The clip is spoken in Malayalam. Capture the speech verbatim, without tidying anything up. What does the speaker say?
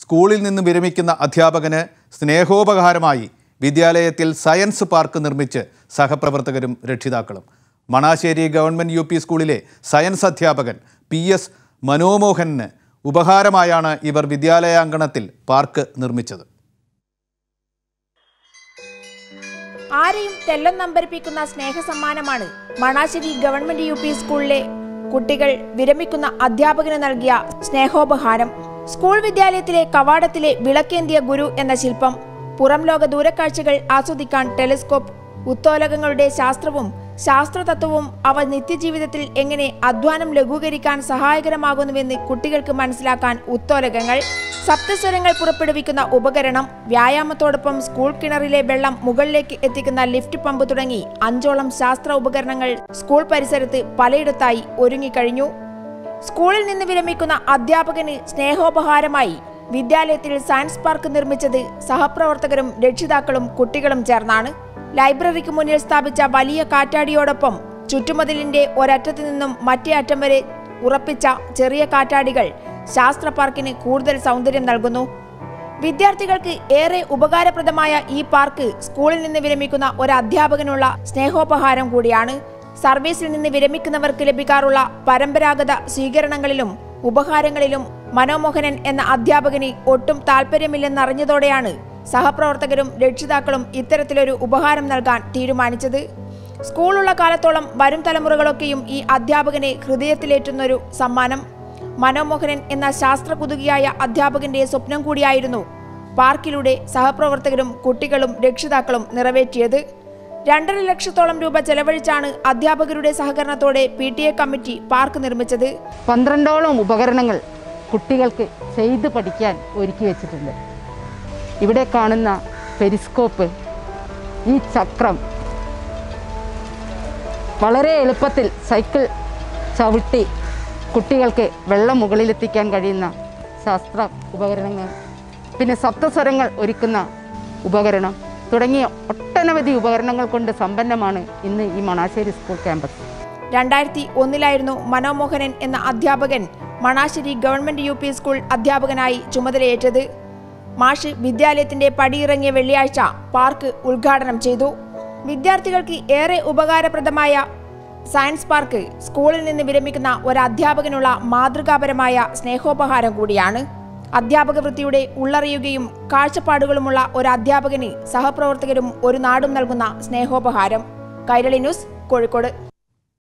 സ്കൂളിൽ നിന്ന് വിരമിക്കുന്ന അധ്യാപകന് സ്നേഹോപഹാരമായി വിദ്യാലയത്തിൽ സയൻസ് പാർക്ക് നിർമ്മിച്ച് സഹപ്രവർത്തകരും രക്ഷിതാക്കളും. മണാശ്ശേരി ഗവൺമെൻറ് യു പി സ്കൂളിലെ സയൻസ് അധ്യാപകൻ പി എസ് മനോമോഹനന് ഉപഹാരമായാണ് ഇവർ വിദ്യാലയാങ്കണത്തിൽ പാർക്ക് നിർമ്മിച്ചത്. ആരെയും തെല്ലം നമ്പരിപ്പിക്കുന്ന സ്നേഹസമ്മാനമാണ് മണാശ്ശേരി ഗവൺമെന്റ് യു പി സ്കൂളിലെ കുട്ടികൾ വിരമിക്കുന്ന അധ്യാപകന് നൽകിയ സ്നേഹോപഹാരം. സ്കൂൾ വിദ്യാലയത്തിലെ കവാടത്തിലെ വിളക്കേന്തിയ ഗുരു എന്ന ശില്പം, പുറം ലോക ദൂരക്കാഴ്ചകൾ ആസ്വദിക്കാൻ ടെലിസ്കോപ്പ്, ഉത്തോലകങ്ങളുടെ ശാസ്ത്രവും ശാസ്ത്രതത്വവും അവ നിത്യജീവിതത്തിൽ എങ്ങനെ അധ്വാനം ലഘൂകരിക്കാൻ സഹായകരമാകുന്നുവെന്ന് കുട്ടികൾക്ക് മനസ്സിലാക്കാൻ ഉത്തോലകങ്ങൾ, സപ്തസ്വരങ്ങൾ പുറപ്പെടുവിക്കുന്ന ഉപകരണം, വ്യായാമത്തോടൊപ്പം സ്കൂൾ കിണറിലെ വെള്ളം മുകളിലേക്ക് എത്തിക്കുന്ന ലിഫ്റ്റ് പമ്പ് തുടങ്ങി അഞ്ചോളം ശാസ്ത്ര ഉപകരണങ്ങൾ സ്കൂൾ പരിസരത്ത് പലയിടത്തായി ഒരുങ്ങിക്കഴിഞ്ഞു. സ്കൂളിൽ നിന്ന് വിരമിക്കുന്ന അധ്യാപകന് സ്നേഹോപഹാരമായി വിദ്യാലയത്തിൽ സയൻസ് പാർക്ക് നിർമ്മിച്ചത് സഹപ്രവർത്തകരും രക്ഷിതാക്കളും കുട്ടികളും ചേർന്നാണ്. ലൈബ്രറിക്ക് മുന്നിൽ സ്ഥാപിച്ച വലിയ കാറ്റാടിയോടൊപ്പം ചുറ്റുമതിലിന്റെ ഒരറ്റത്തു നിന്നും മറ്റേ അറ്റം വരെ ഉറപ്പിച്ച ചെറിയ കാറ്റാടികൾ ശാസ്ത്ര പാർക്കിന് കൂടുതൽ സൗന്ദര്യം നൽകുന്നു. വിദ്യാർത്ഥികൾക്ക് ഏറെ ഉപകാരപ്രദമായ ഈ പാർക്ക് സ്കൂളിൽ നിന്ന് വിരമിക്കുന്ന ഒരു അധ്യാപകനുള്ള സ്നേഹോപഹാരം കൂടിയാണ്. സർവീസിൽ നിന്ന് വിരമിക്കുന്നവർക്ക് ലഭിക്കാറുള്ള പരമ്പരാഗത സ്വീകരണങ്ങളിലും ഉപഹാരങ്ങളിലും മനോമോഹനൻ എന്ന അധ്യാപകന് ഒട്ടും താല്പര്യമില്ലെന്നറിഞ്ഞതോടെയാണ് സഹപ്രവർത്തകരും രക്ഷിതാക്കളും ഇത്തരത്തിലൊരു ഉപഹാരം നൽകാൻ തീരുമാനിച്ചത്. സ്കൂളുള്ള കാലത്തോളം വരും തലമുറകളൊക്കെയും ഈ അധ്യാപകനെ ഹൃദയത്തിലേറ്റുന്നൊരു സമ്മാനം. മനോമോഹനൻ എന്ന ശാസ്ത്രകുതുകിയായ അധ്യാപകന്റെ സ്വപ്നം കൂടിയായിരുന്നു പാർക്കിലൂടെ സഹപ്രവർത്തകരും കുട്ടികളും രക്ഷിതാക്കളും നിറവേറ്റിയത്. രണ്ടര ലക്ഷത്തോളം രൂപ ചെലവഴിച്ചാണ് അധ്യാപകരുടെ സഹകരണത്തോടെ P T A committee park നിർമ്മിച്ചത്. പന്ത്രണ്ടോളം ഉപകരണങ്ങൾ കുട്ടികൾക്ക് ചെയ്ത് പഠിക്കാൻ ഒരുക്കി വെച്ചിട്ടുണ്ട്. ഇവിടെ കാണുന്ന പെരിസ്കോപ്പ്, ഈ ചക്രം, വളരെ എളുപ്പത്തിൽ സൈക്കിൾ ചവിട്ടി കുട്ടികൾക്ക് വെള്ളം മുകളിലെത്തിക്കാൻ കഴിയുന്ന ശാസ്ത്ര ഉപകരണങ്ങൾ, പിന്നെ സപ്തസ്വരങ്ങൾ ഒരുക്കുന്ന ഉപകരണം തുടങ്ങിയ ഒട്ടനവധി ഉപകരണങ്ങൾ കൊണ്ട് സമ്പന്നമാണ് ഇന്ന് ഈ മണാശ്ശേരി സ്കൂൾ ക്യാമ്പസ്. രണ്ടായിരത്തി ഒന്നിലായിരുന്നു മനോമോഹനൻ എന്ന അധ്യാപകൻ Manassery government U P school അധ്യാപകനായി ചുമതലയേറ്റത്. മാഷ് വിദ്യാലയത്തിന്റെ പടിയിറങ്ങിയ വെള്ളിയാഴ്ച പാർക്ക് ഉദ്ഘാടനം ചെയ്തു. വിദ്യാർത്ഥികൾക്ക് ഏറെ ഉപകാരപ്രദമായ സയൻസ് പാർക്ക് സ്കൂളിൽ നിന്ന് വിരമിക്കുന്ന ഒരു അധ്യാപകനുള്ള മാതൃകാപരമായ സ്നേഹോപഹാരം കൂടിയാണ്. അധ്യാപക വൃത്തിയുടെ ഉള്ളറിയുകയും കാഴ്ചപ്പാടുകളുമുള്ള ഒരു അധ്യാപകന് സഹപ്രവർത്തകരും ഒരു നാടും നൽകുന്ന സ്നേഹോപഹാരം. കൈരളി ന്യൂസ്, കോഴിക്കോട്.